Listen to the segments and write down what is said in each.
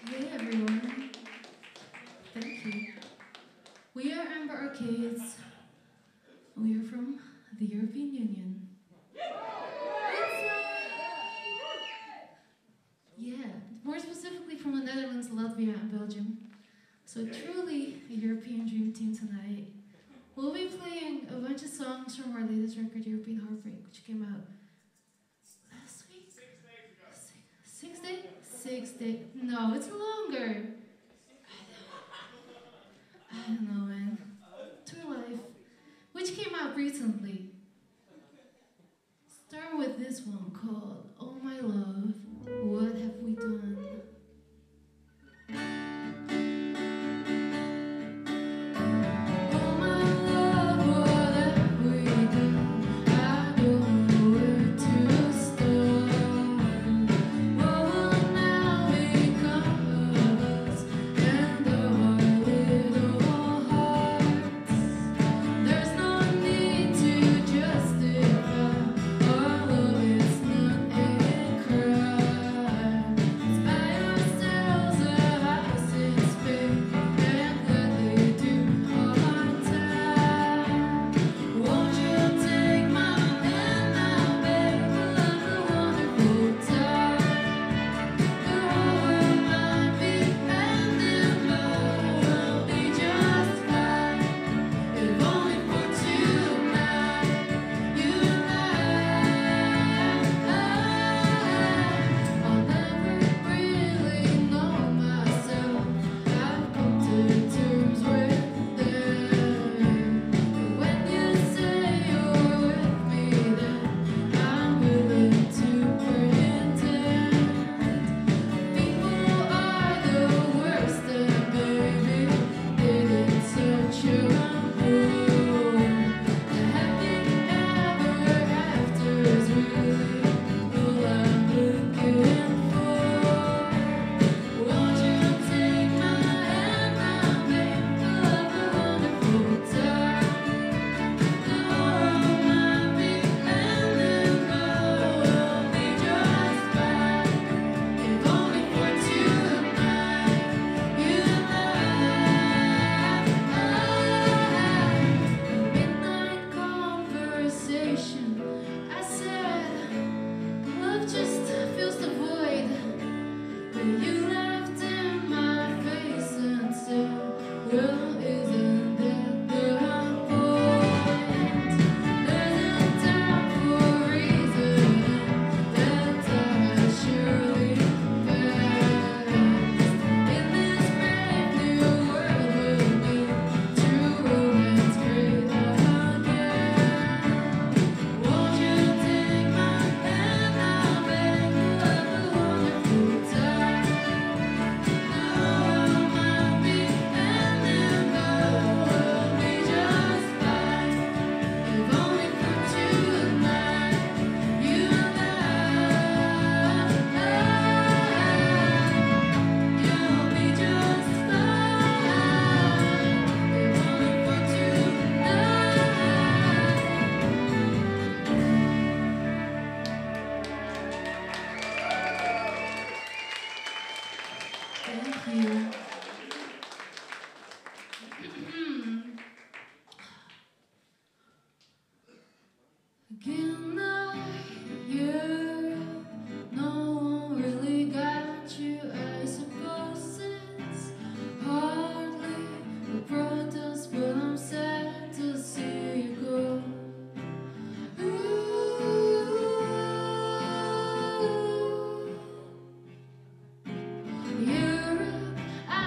Hey everyone, thank you. We are Amber Arcades. We are from the European Union. Yeah, more specifically from the Netherlands, Latvia, and Belgium. So truly a European dream team tonight. We'll be playing a bunch of songs from our latest record, European Heartbreak, which came out last week. 6 days? 6 days? No, it's longer. I don't know, man. Tour Life, which came out recently. Start with this one called Oh My Love, What Have We Done? Oh my love, what have we done? I don't know where to start. What will now become of us and our little hearts? There's no need to justify our love is not a crime. It's by ourselves, a house in Spain, and gladly do our time. Won't you take my hand now, babe? We'll have a wonderful time. The whole world might be ending, but we'll be just fine. If only for tonight, you and I'll never really know myself. I've come to terms with them. But when you say you're with me, then I'm willing to pretend. People are the worst, and baby, they did such a fool. The happy ever after is really all I'm looking for. Won't you take my hand now, babe? We'll have a wonderful time. The world might be ending, but we'll be just fine. If only for tonight, you and midnight conversation. I said, love just fills the void. But you laughed in my face and said, well, isn't that the point? There's a time for a reason, and that time has surely passed. In this brave new world, we'll make true romance great again. Won't you take my hand now, babe? We'll have a wonderful time. The world might be ending, but we'll be just fine. If only for tonight, you and you'll be just fine. If only for tonight. Thank you. Again, you're no one really got you. I suppose it's hardly a protest, but I'm sad to see you go. Europe,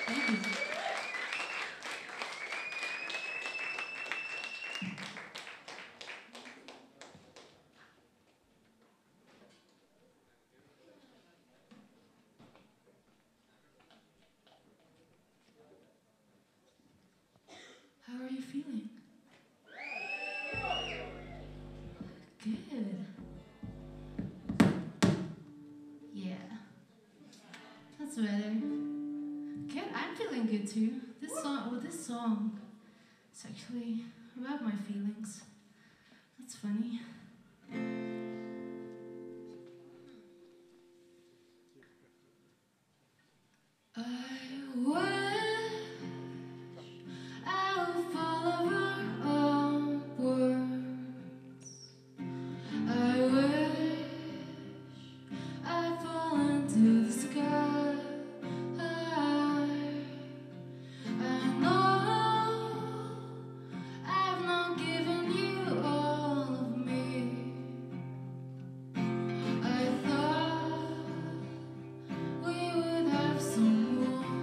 Thank you. How are you feeling? Good. Yeah. That's better. Good. I'm feeling good too. This song is actually about my feelings. That's funny. I wish I would follow our own words. I wish I'd fall into the sky. I know I've not given you all of me. I thought we would have someone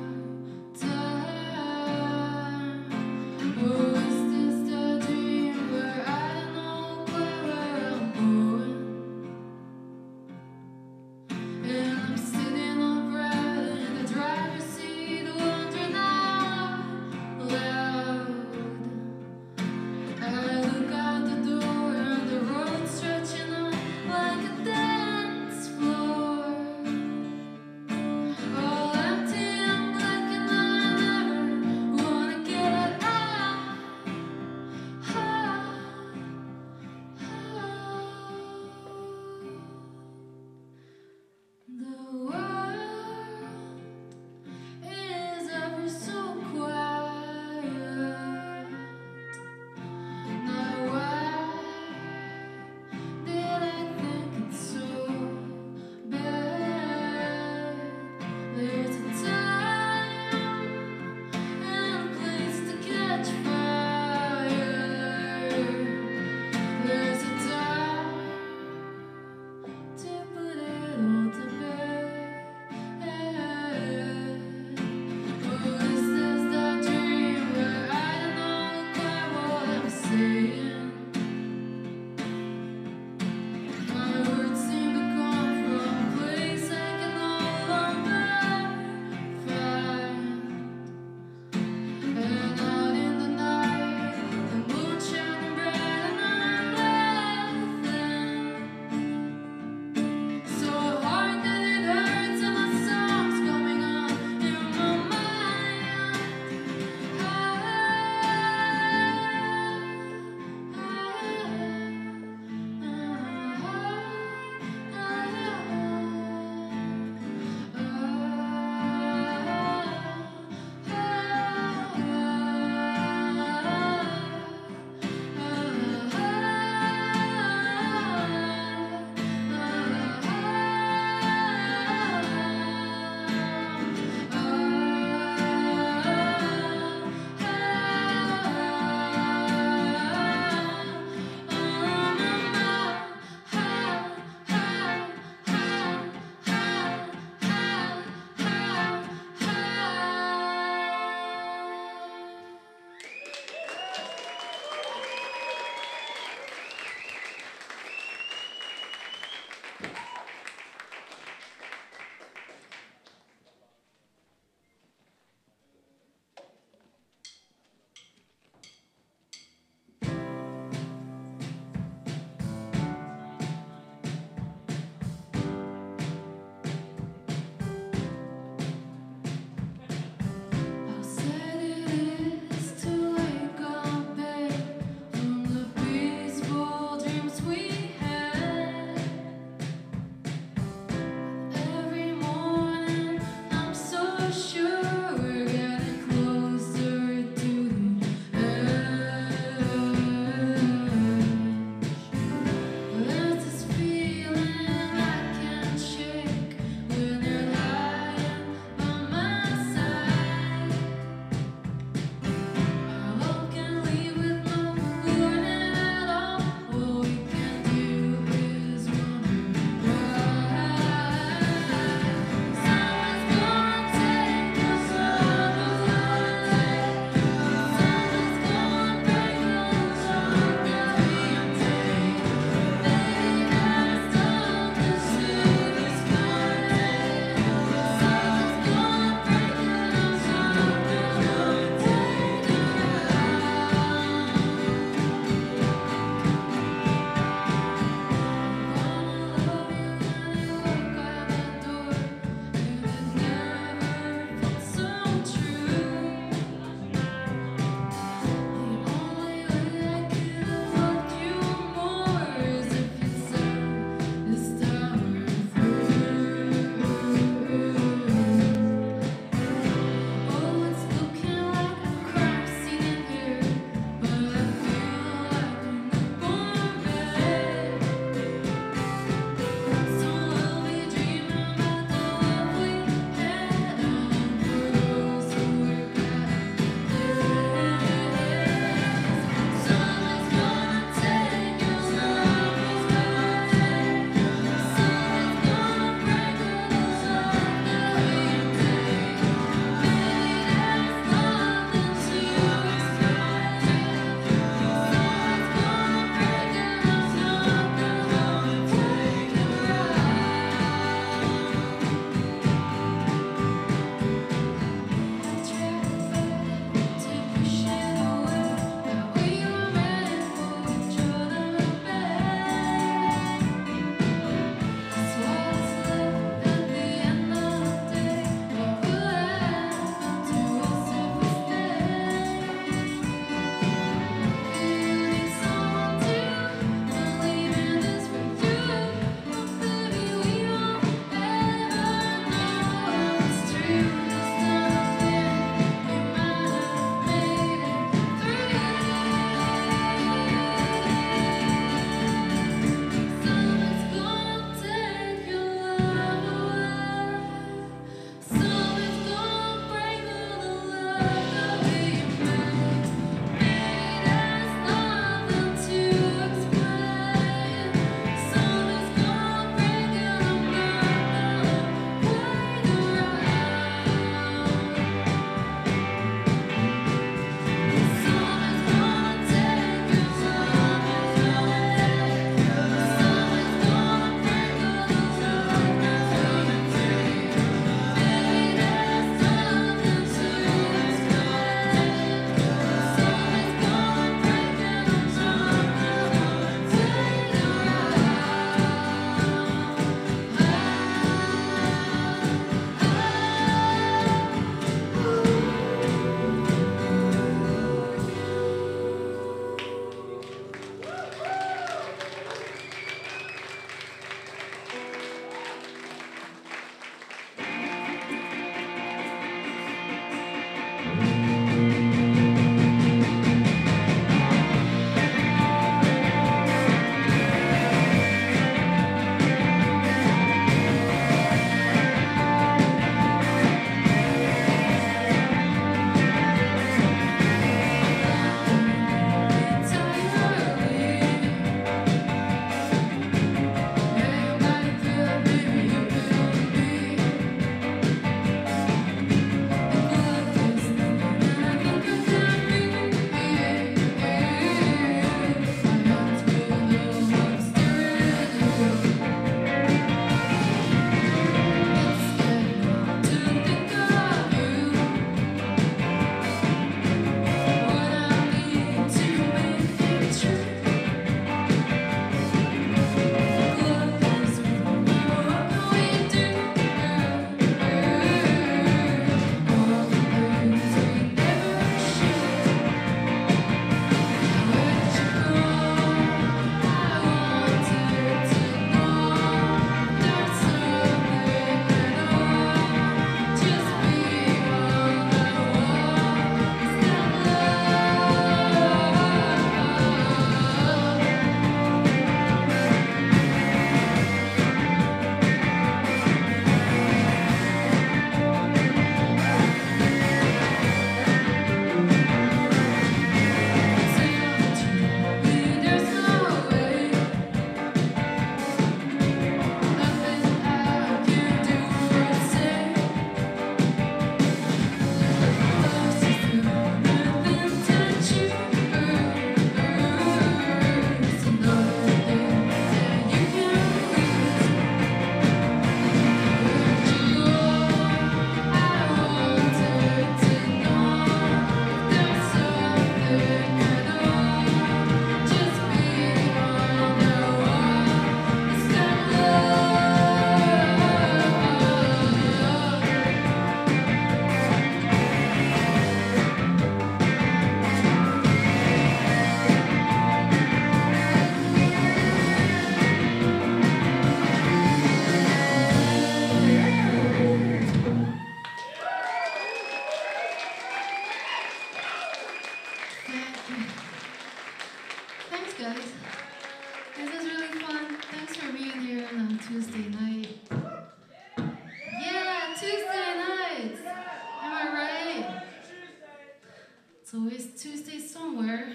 always Tuesday somewhere.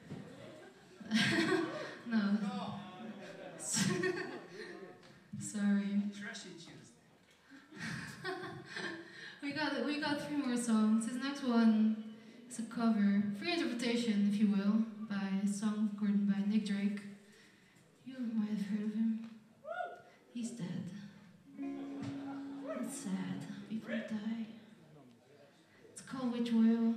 No. Sorry. Trashy Tuesday. we got three more songs. This next one is a cover, free interpretation, if you will, by a song recorded by Nick Drake. You might have heard of him. He's dead. It's sad. People die. It's called Witch Oil.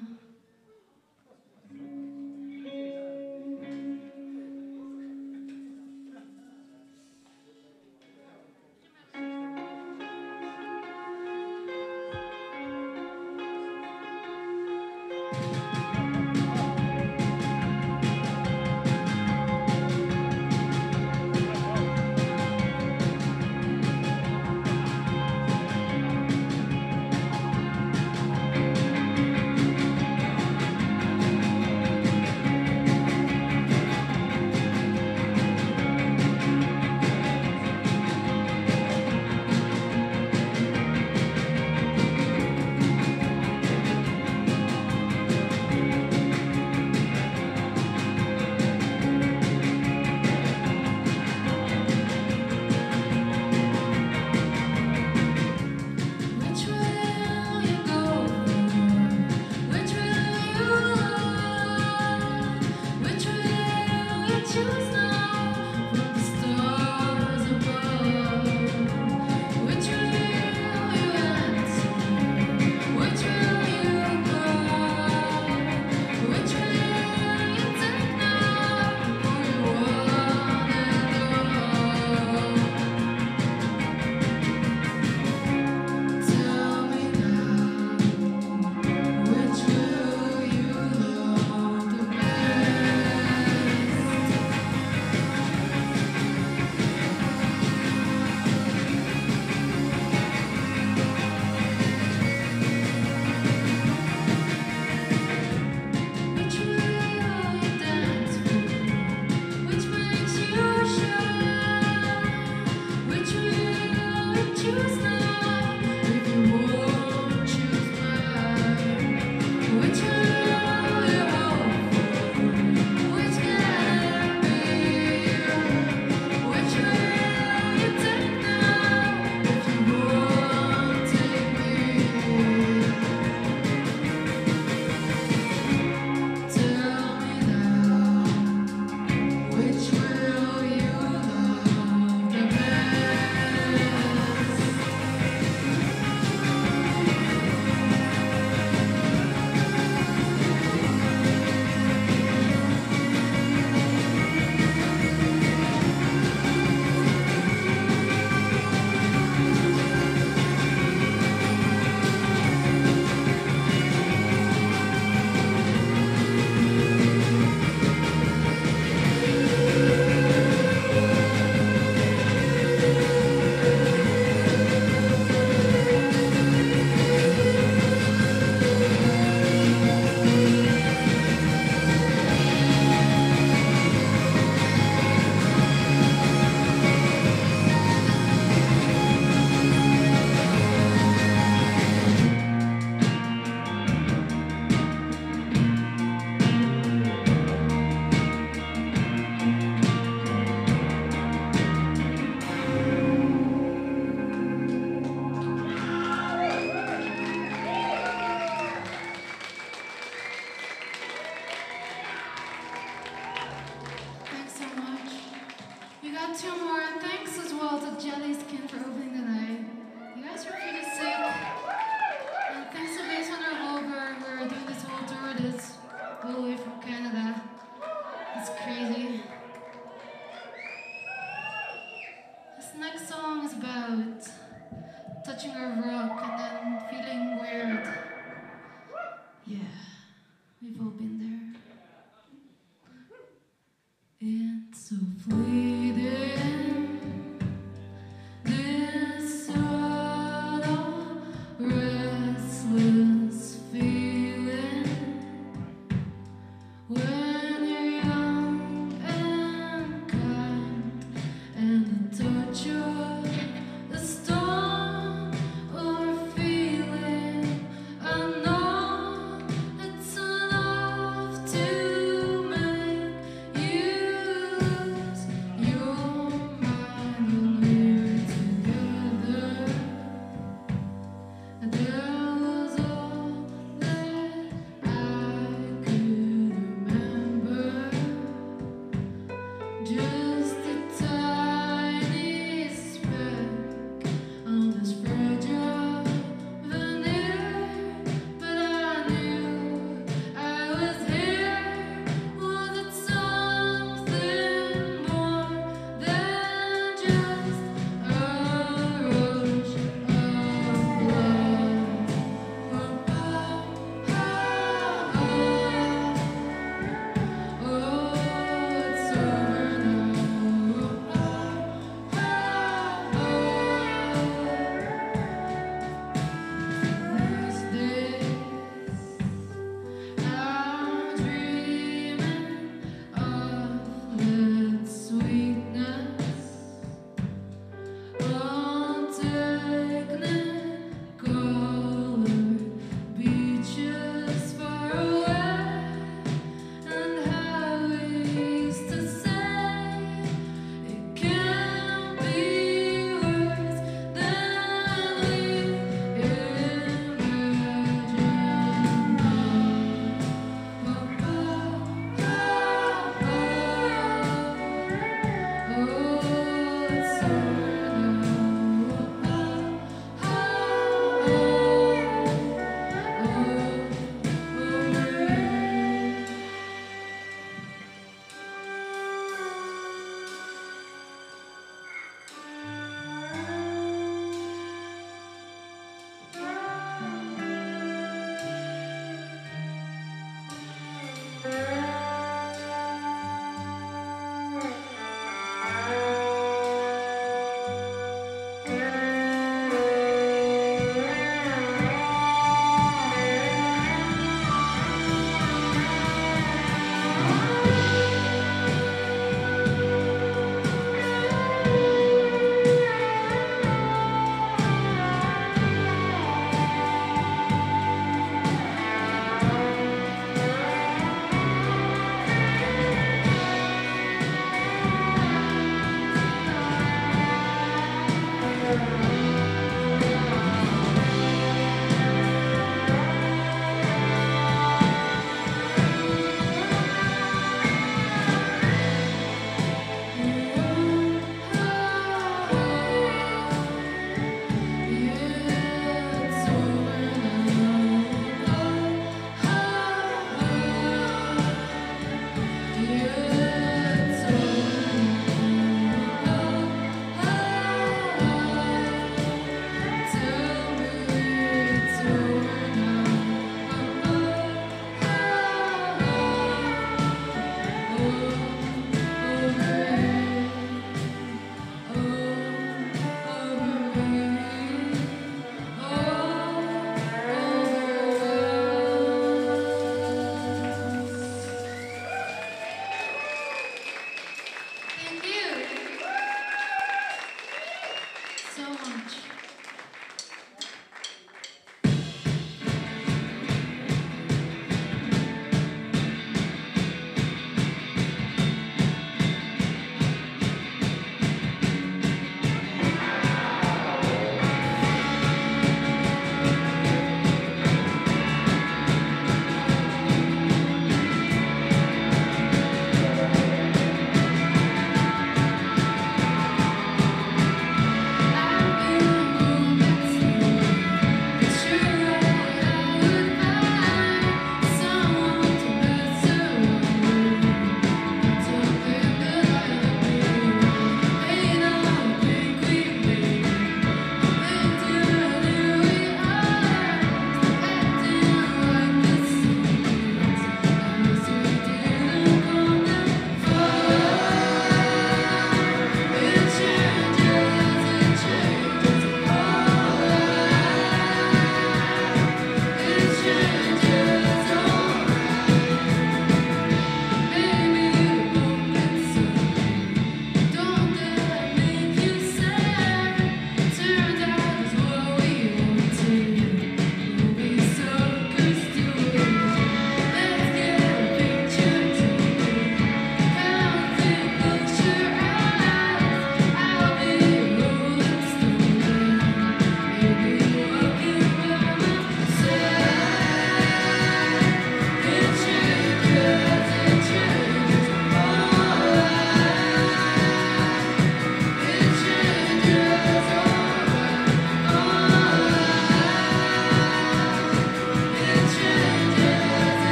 Feeling unknown, it's a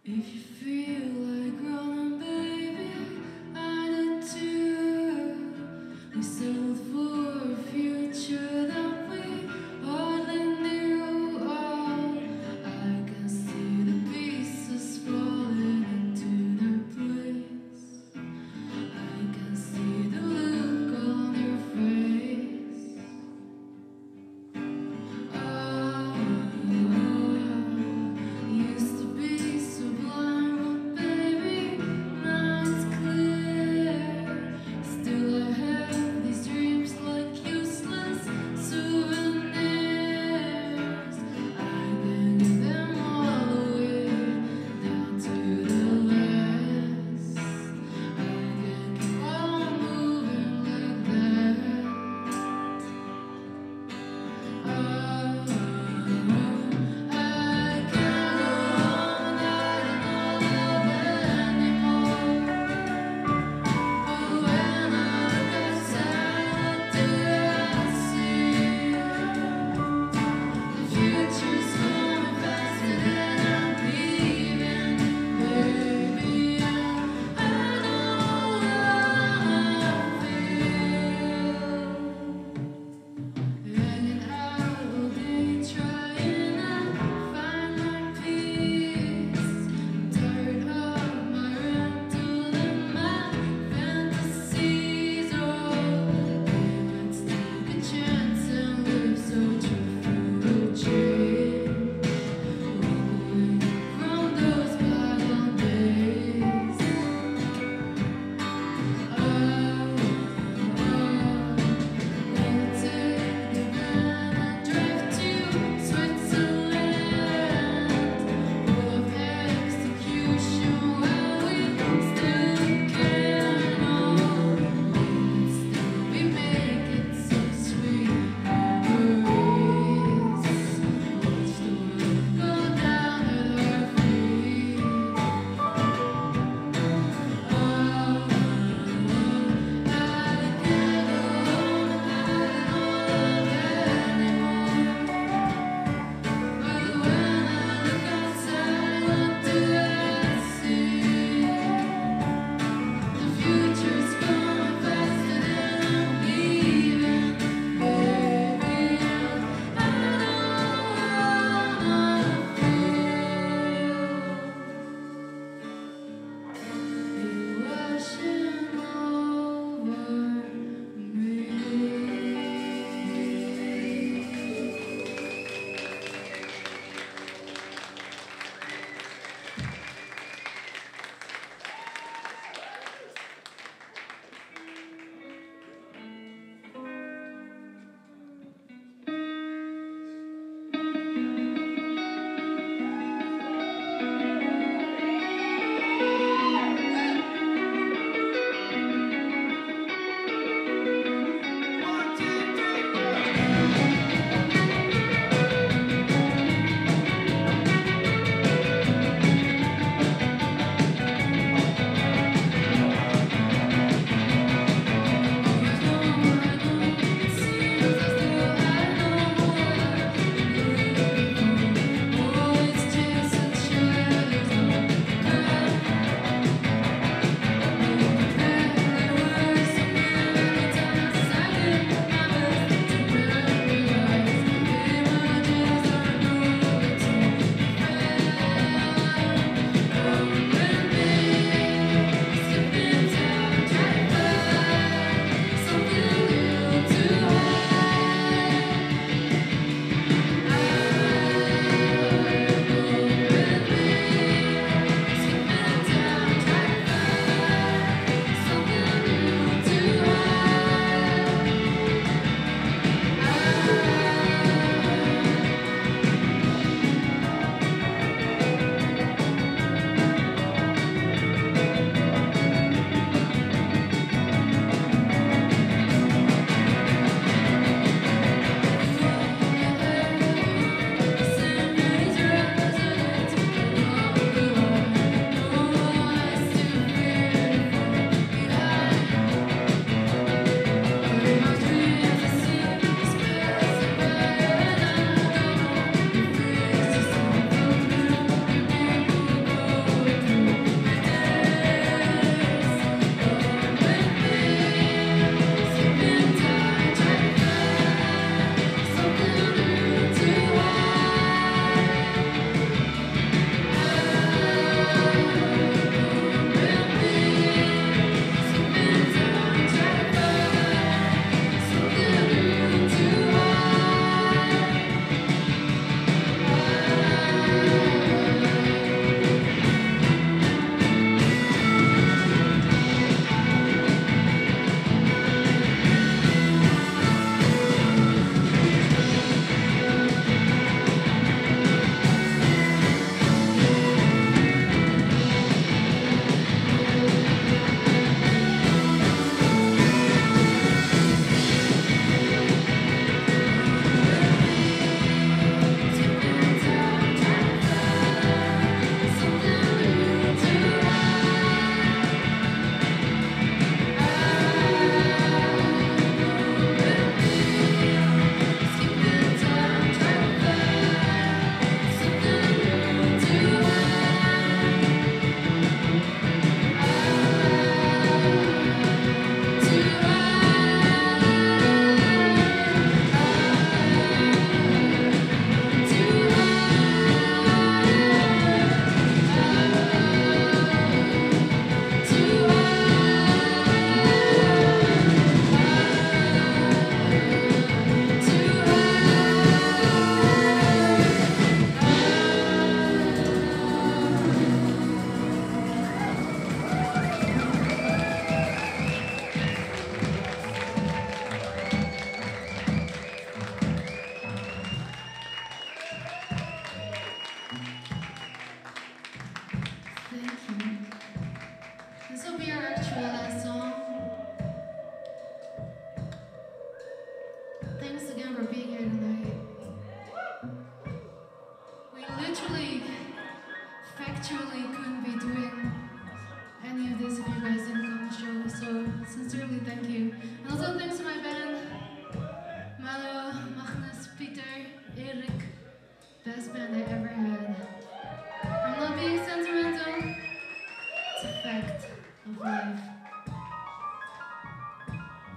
If you feel like running, baby, I do too. We settled for a future that we hardly knew of. I can see the pieces falling into their place. I can see the look on your face. Oh, used to be so blind, but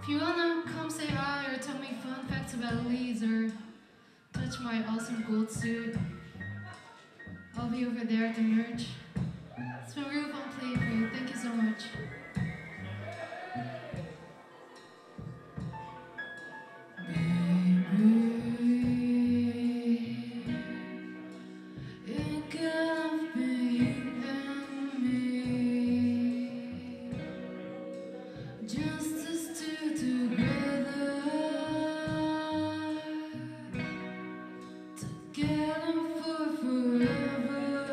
If you wanna come say hi or tell me fun facts about Leeds or touch my awesome gold suit, I'll be over there at the merch. It's been real fun playing for you. Thank you so much. Just us two together, together for forever.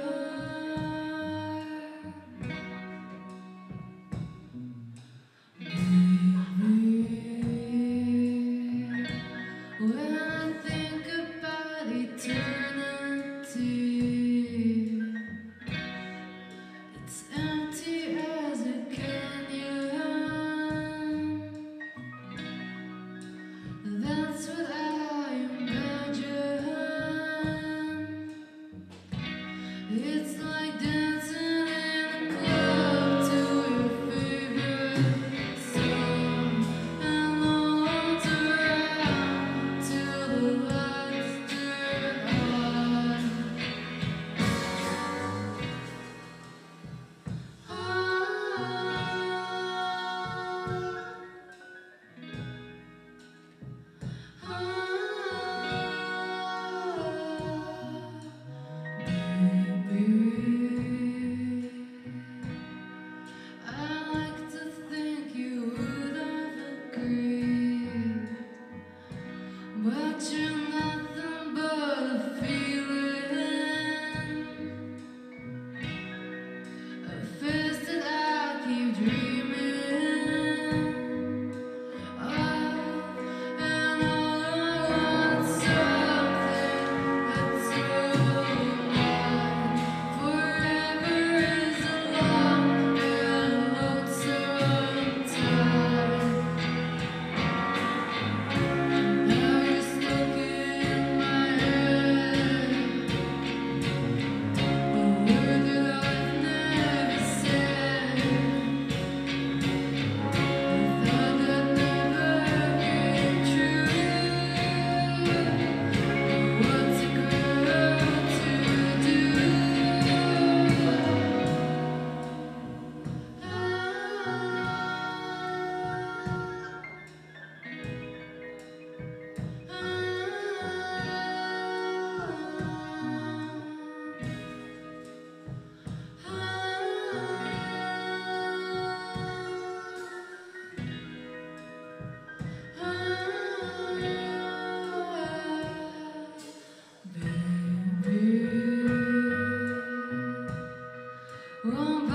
When I think about eternity, it's empty as a canyon. That's what I imagine. It's like dancing in a club to your favorite song, and the lights around till the lights turn on. I like to think you would have agreed, but you're nothing but a feeling, a face that I keep dreaming of, and all I want something that's so forever is a long and lonesome time. Now you're stuck in my head, a word that I've never said, a thought that never came true. What's a girl to do? Baby,